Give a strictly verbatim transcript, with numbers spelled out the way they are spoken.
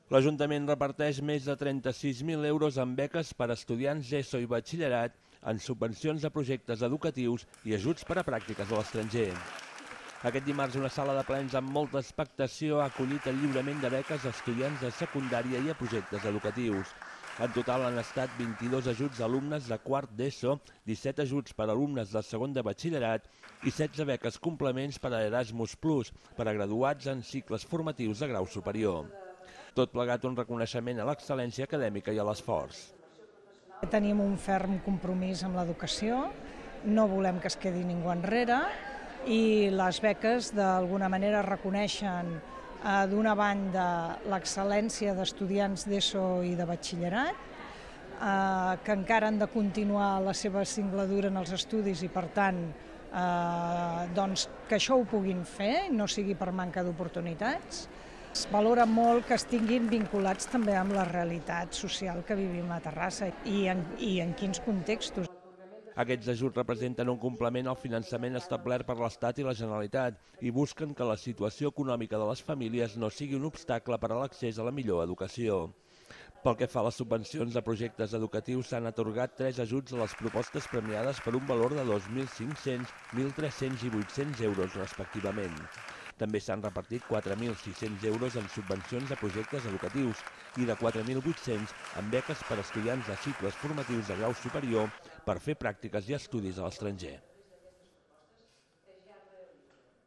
L'Ajuntament reparteix més de trenta-sis mil euros en beques per a estudiants d'ESO i batxillerat, en subvencions a projectes educatius i ajuts per a pràctiques a l'estranger. Aquest dimarts una sala de plens amb molta expectació ha acollit el lliurament de beques a estudiants de secundària i a projectes educatius. En total han estat vint-i-dos ajuts a alumnes de quart d'ESO, disset ajuts per a alumnes de segon de batxillerat i setze beques complements per a Erasmus plus, per a graduats en cicles formatius de grau superior. Tot plegat un reconeixement a l'excel·lència acadèmica i a l'esforç. Tenim un ferm compromís amb l'educació, no volem que es quedi ningú enrere i les beques d'alguna manera reconeixen eh, d'una banda l'excel·lència d'estudiants d'ESO i de batxillerat, eh, que encara han de continuar la seva singladura en els estudis i per tant eh, doncs, que això ho puguin fer, no sigui per manca d'oportunitats. Es valora molt que estiguin vinculats també amb la realitat social que vivim a Terrassa i en, i en quins contextos. Aquests ajuts representen un complement al finançament establert per l'Estat i la Generalitat i busquen que la situació econòmica de les famílies no sigui un obstacle per a l'accés a la millor educació. Pel que fa a les subvencions de projectes educatius, s'han atorgat tres ajuts a les propostes premiades per un valor de dos mil cinc-cents, mil tres-cents i vuit-cents euros respectivament. També s'han repartit quatre mil sis-cents euros en subvencions de projectes educatius i de quatre mil vuit-cents en beques per a estudiants de cicles formatius de grau superior per fer pràctiques i estudis a l'estranger.